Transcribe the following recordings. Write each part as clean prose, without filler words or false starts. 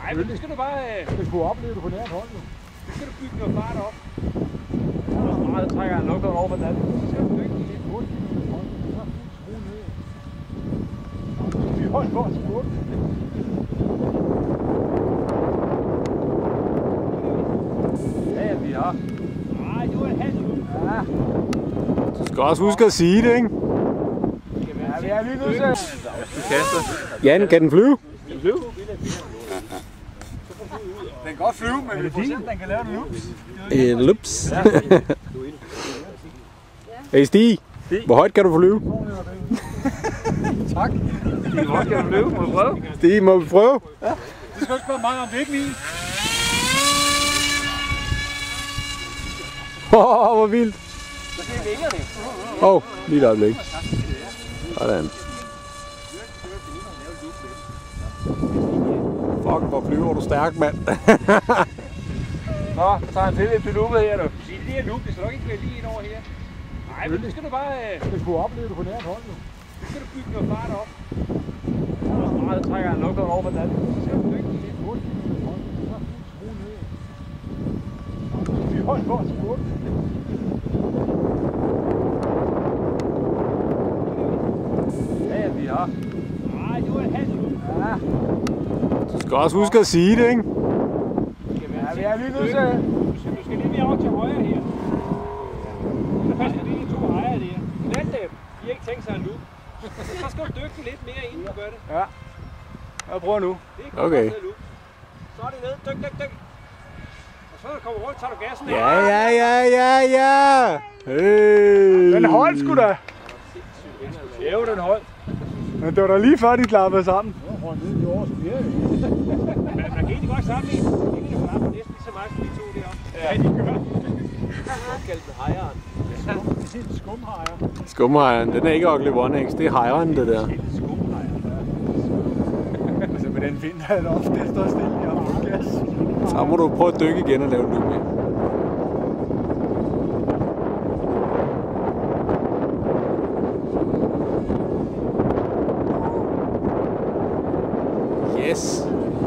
Nej, men det skal du bare... Det kunne opleve det på nært hold, jo. Det skal du bygge noget fart op. Så trækker han lukkeren over på den anden. Så skal du bygge lidt hurtigt. Vi holdt for at spurgte. Ja, vi har. Nej, det var et halvt ud. Ja. Du skal også huske at sige det, ikke? Ja, vi er lige nødt til at... Du kaster. Jan, kan den flyve? Kan den flyve? Den kan godt flyve, men vi får se, den kan lave en loops. Lups. Hey Stig, hvor højt kan du flyve? Tak. Hvor højt kan du flyve? Må du prøve? Stig, må vi prøve? Ja. Det skal også spørge mig om det ikke lige. Hvor vildt. Så det er vingerne. Lige et øjeblik. Sådan. Fuck, hvor flyver du stærk, mand. Nå, så tager han til lidt loopet her, du. Sig, det er loop, det skal nok ikke være lige ind over her. Nej, men det skal du bare... Det kunne opleve det på nært hold, jo. Det skal du bygge noget fart op. Så trækker han lukkeren over på den anden. Så skal du bygge lidt hurtigt. Vi holdt for at spurgte. Ja, vi har. Nej, det var et halvt ud. Ja. Du skal også huske at sige det, ikke? Ja, vi er lige nødt til at... Du skal lidt mere over til højre her. Så passer det de to ejer der. Lad dem. De har ikke tænkt sig at loop. Så skal du dykke lidt mere, inden du gør det. Ja. Jeg prøver nu. Det er Okay. Så er det ned. Dyk. Og så når du kommer rundt, tager du gassen af. Ja. Hey. Den holdt sgu da. Jo, den holdt. Men det var da lige før, de klappede sammen. Man kan egentlig godt sammen i. Det kan jo klappe næsten lige så meget som de to deroppe. Ja, de gør. Opkaldt med hejeren. Skumhajer. Skumhejeren, den er ikke Ugly One X, det er hejeren, det der. Altså med den vind, der er det ofte, det står stille, jeg har fået gas. Så må du prøve at dykke igen og lave en loop mere. Yes.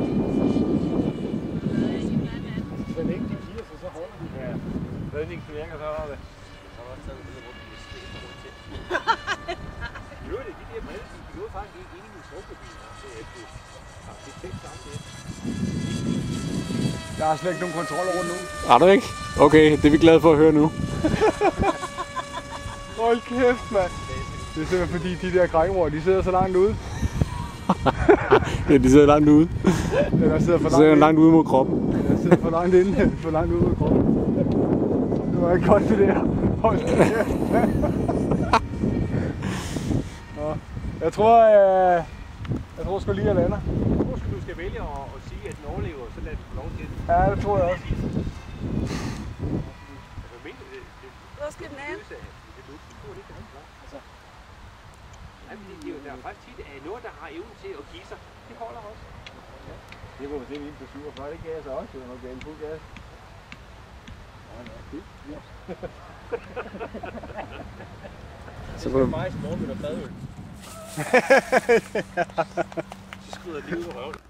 Så længe de giver sig, så holder de. Ja. Redningen virker, så er det. Så er der også taget lidt rundt i stedet for rundt til. Jo, det er de der briller, de gjorde faktisk ikke inde i min sovkabine. Det er tæt sammen det. Jeg har slet ikke nogen kontroller rundt nu. Har du ikke? Okay, det er vi glade for at høre nu. Hold kæft, mand. Det er simpelthen fordi de der krængemor, de sidder så langt ude. Ja, de sidder langt ude. Eller sidder for De sidder langt ude mod kroppen. Jeg sidder for langt inde, for langt ude mod kroppen. Det var ikke godt det der. Hold kæft. Nå, jeg tror sgu lige, jeg lander. Jeg tror du skal vælge at sige, at den overlever, så lad den få lov til det. Ja, det tror jeg også. Hvor skal den af? Der er faktisk tit noget, der har evnen til at give sig. Det holder også. Ja. Det må vi se lige på 47. Det gav jeg så også. Det var nok galt fuld gas. Så på mig i morgen med noget fadøl. Så skrider de ud på røven.